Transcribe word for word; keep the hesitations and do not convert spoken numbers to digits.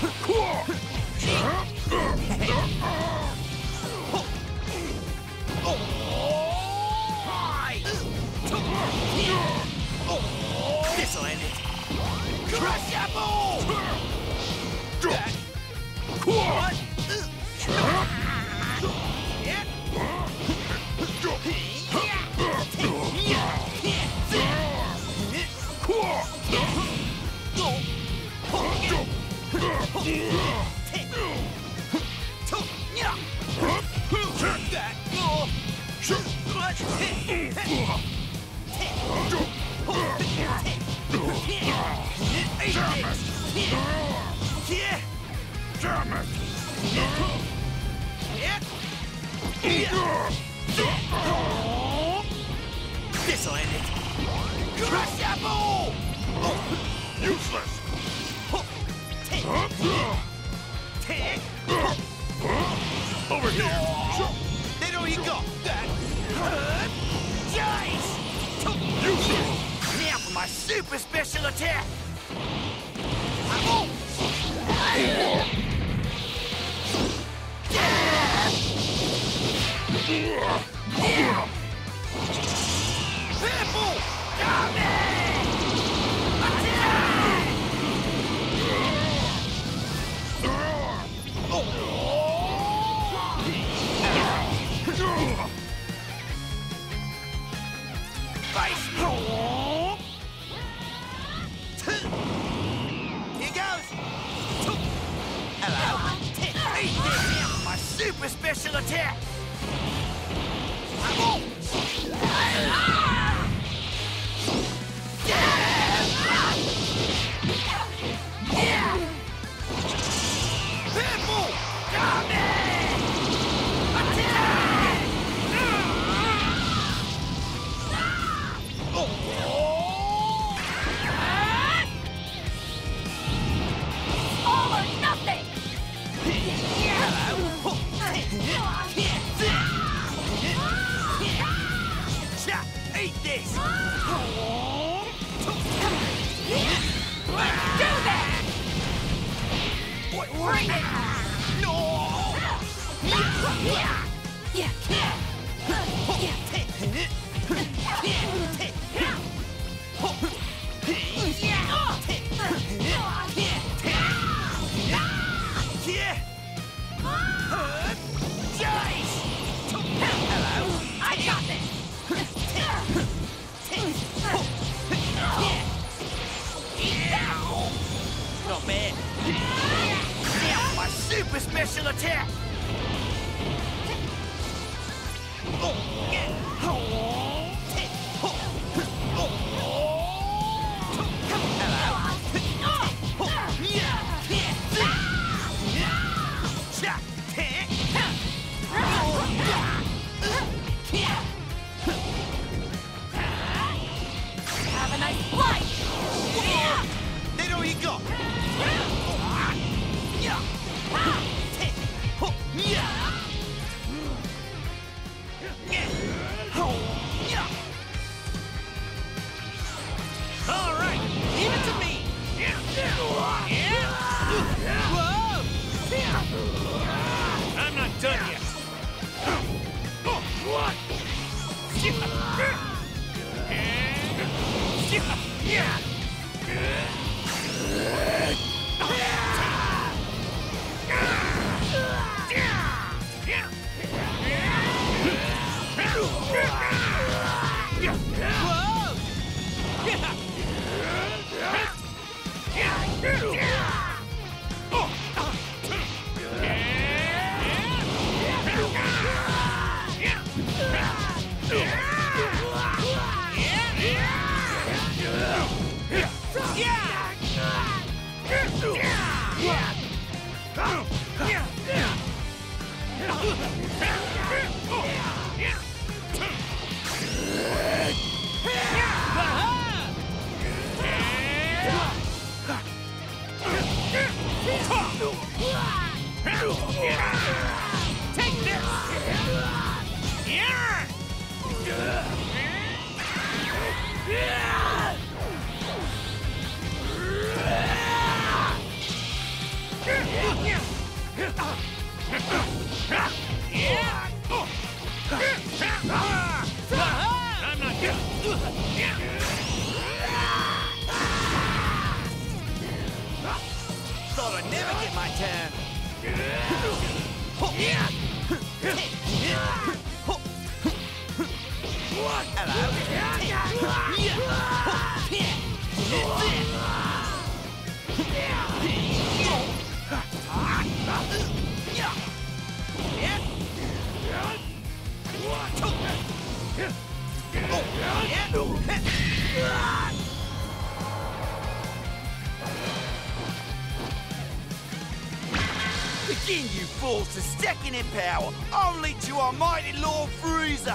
This'll end it. Crush that ball! What? This'll end it. Crush that ball! Useless! Over here! There you go! That hurt! Dice! Useless! Now for my super special attack! Purple! Coming! Attack! Face! Here goes! Hello! Eat this now for my super special attack! Purple! Coming! Attack! All or nothing! Eat this! Let's do this! What? Bring it! No! I got this! Not bad. Now my super special attack. Have a nice flight! There you go. All right, leave it to me. Whoa! I'm not done yet! What? Take this! I never get my turn. Begin, you fools, to second in power, only to our mighty Lord Frieza.